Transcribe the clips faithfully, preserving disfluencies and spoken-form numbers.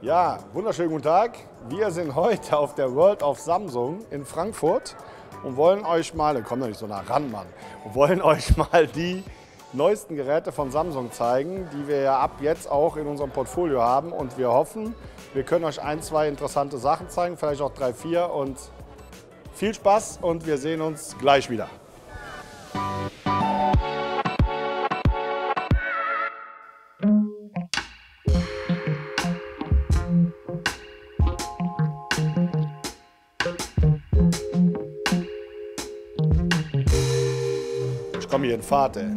Ja, wunderschönen guten Tag. Wir sind heute auf der World of Samsung in Frankfurt und wollen euch mal, dann kommt doch nicht so nah ran, Mann, und wollen euch mal die neuesten Geräte von Samsung zeigen, die wir ja ab jetzt auch in unserem Portfolio haben. Und wir hoffen, wir können euch ein, zwei interessante Sachen zeigen, vielleicht auch drei, vier. Und viel Spaß und wir sehen uns gleich wieder. Ich komme hier in Fahrt, ey.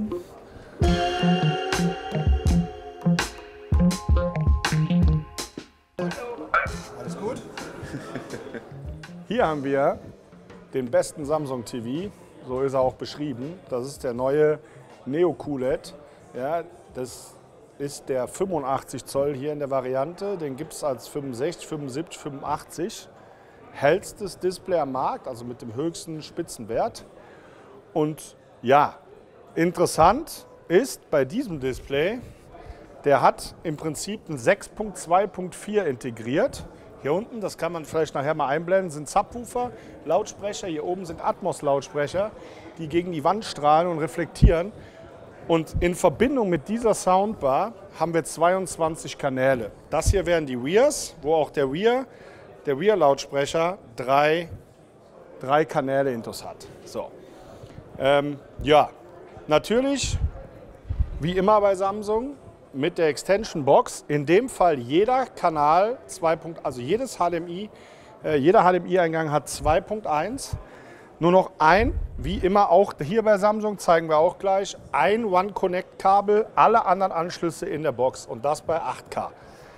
Alles gut? Hier haben wir den besten Samsung T V, so ist er auch beschrieben. Das ist der neue Neo Q L E D. Ja, das ist der fünfundachtzig Zoll hier in der Variante. Den gibt es als fünfundsechzig, fünfundsiebzig, fünfundachtzig. Hellstes Display am Markt, also mit dem höchsten Spitzenwert. Und ja, interessant ist bei diesem Display, der hat im Prinzip ein sechs Punkt zwei Punkt vier integriert. Hier unten, das kann man vielleicht nachher mal einblenden, sind Subwoofer, Lautsprecher. Hier oben sind Atmos-Lautsprecher, die gegen die Wand strahlen und reflektieren. Und in Verbindung mit dieser Soundbar haben wir zweiundzwanzig Kanäle. Das hier wären die Rears, wo auch der Rear, der Rear-Lautsprecher drei, drei Kanäle intus hat. So. Ähm, ja, natürlich, wie immer bei Samsung, mit der Extension Box, in dem Fall jeder Kanal, zwei, also jedes H D M I, äh, jeder H D M I-Eingang hat zwei Punkt eins. Nur noch ein, wie immer auch hier bei Samsung, zeigen wir auch gleich, ein One-Connect-Kabel, alle anderen Anschlüsse in der Box und das bei acht K.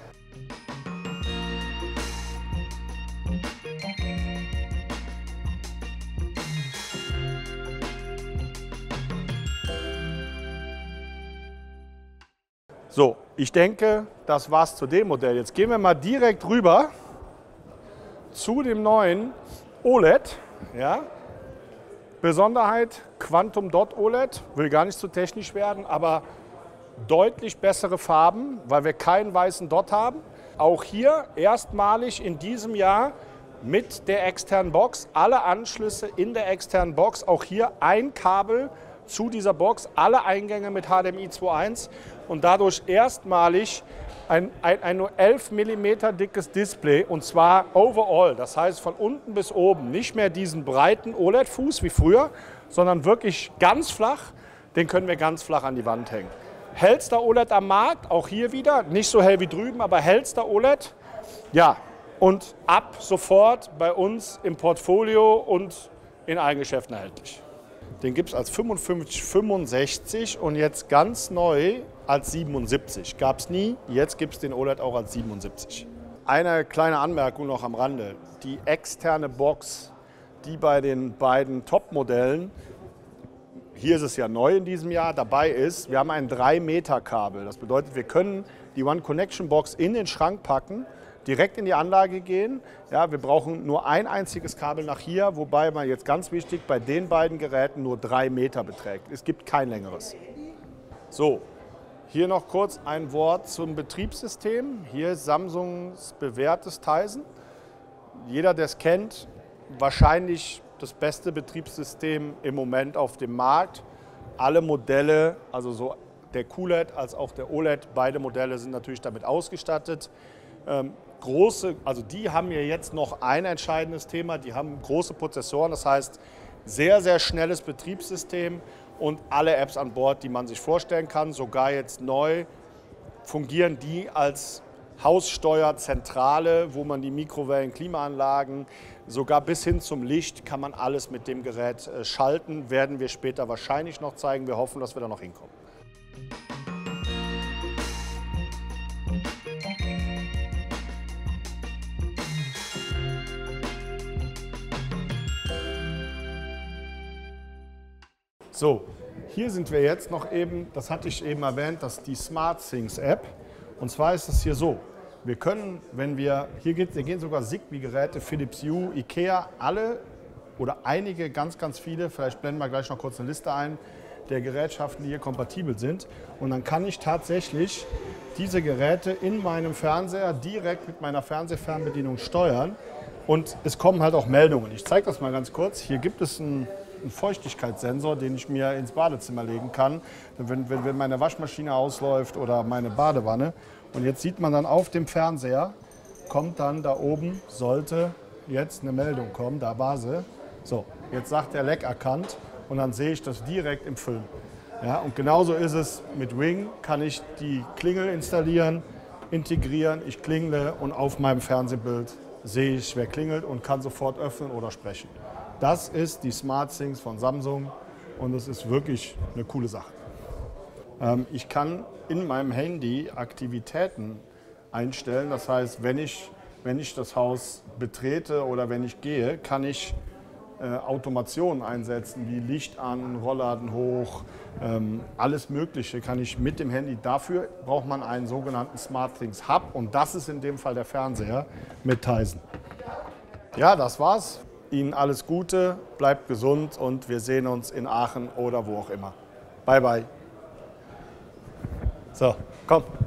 So, ich denke, das war's zu dem Modell. Jetzt gehen wir mal direkt rüber zu dem neuen O L E D. Ja. Besonderheit Quantum Dot O L E D, will gar nicht zu technisch werden, aber deutlich bessere Farben, weil wir keinen weißen Dot haben. Auch hier erstmalig in diesem Jahr mit der externen Box, alle Anschlüsse in der externen Box, auch hier ein Kabel zu dieser Box, alle Eingänge mit H D M I zwei Punkt eins und dadurch erstmalig ein, ein, ein nur elf Millimeter dickes Display und zwar overall, das heißt von unten bis oben, nicht mehr diesen breiten O L E D-Fuß wie früher, sondern wirklich ganz flach, den können wir ganz flach an die Wand hängen. Hellster O L E D am Markt, auch hier wieder, nicht so hell wie drüben, aber hellster O L E D, ja, und ab sofort bei uns im Portfolio und in allen Geschäften erhältlich. Den gibt es als fünfundfünfzig, fünfundsechzig und jetzt ganz neu als siebenundsiebzig. Gab es nie, jetzt gibt es den O L E D auch als siebenundsiebzig. Eine kleine Anmerkung noch am Rande. Die externe Box, die bei den beiden Top-Modellen, hier ist es ja neu in diesem Jahr, dabei ist, wir haben ein drei Meter Kabel. Das bedeutet, wir können die One Connection Box in den Schrank packen, direkt in die Anlage gehen. Ja, wir brauchen nur ein einziges Kabel nach hier, wobei man jetzt ganz wichtig bei den beiden Geräten nur drei Meter beträgt. Es gibt kein längeres. So, hier noch kurz ein Wort zum Betriebssystem. Hier ist Samsungs bewährtes Tizen. Jeder, der es kennt, wahrscheinlich das beste Betriebssystem im Moment auf dem Markt. Alle Modelle, also so der Q L E D als auch der O L E D, beide Modelle sind natürlich damit ausgestattet. Ähm, große, also die haben ja jetzt noch ein entscheidendes Thema, die haben große Prozessoren, das heißt sehr, sehr schnelles Betriebssystem und alle Apps an Bord, die man sich vorstellen kann, sogar jetzt neu fungieren die als Haussteuerzentrale, wo man die Mikrowellen, Klimaanlagen, sogar bis hin zum Licht kann man alles mit dem Gerät äh, schalten, werden wir später wahrscheinlich noch zeigen, wir hoffen, dass wir da noch hinkommen. So, hier sind wir jetzt noch eben, das hatte ich eben erwähnt, das ist die SmartThings App. Und zwar ist es hier so, wir können, wenn wir, hier, geht, hier gehen sogar Zigbee-Geräte, Philips Hue, Ikea, alle oder einige, ganz, ganz viele, vielleicht blenden wir gleich noch kurz eine Liste ein, der Gerätschaften, die hier kompatibel sind. Und dann kann ich tatsächlich diese Geräte in meinem Fernseher direkt mit meiner Fernsehfernbedienung steuern. Und es kommen halt auch Meldungen. Ich zeige das mal ganz kurz. Hier gibt es einen, einen Feuchtigkeitssensor, den ich mir ins Badezimmer legen kann, wenn, wenn, wenn meine Waschmaschine ausläuft oder meine Badewanne. Und jetzt sieht man dann auf dem Fernseher, kommt dann da oben, sollte jetzt eine Meldung kommen, da war sie. So, jetzt sagt der Leck erkannt und dann sehe ich das direkt im Film. Ja, und genauso ist es mit Ring, kann ich die Klingel installieren, integrieren, ich klingle und auf meinem Fernsehbild sehe ich, wer klingelt und kann sofort öffnen oder sprechen. Das ist die SmartThings von Samsung und es ist wirklich eine coole Sache. Ähm, ich kann in meinem Handy Aktivitäten einstellen, das heißt, wenn ich, wenn ich das Haus betrete oder wenn ich gehe, kann ich äh, Automationen einsetzen, wie Licht an, Rollladen hoch, ähm, alles Mögliche kann ich mit dem Handy. Dafür braucht man einen sogenannten SmartThings Hub und das ist in dem Fall der Fernseher mit Tizen. Ja, das war's. Ihnen alles Gute, bleibt gesund und wir sehen uns in Aachen oder wo auch immer. Bye, bye. So, komm.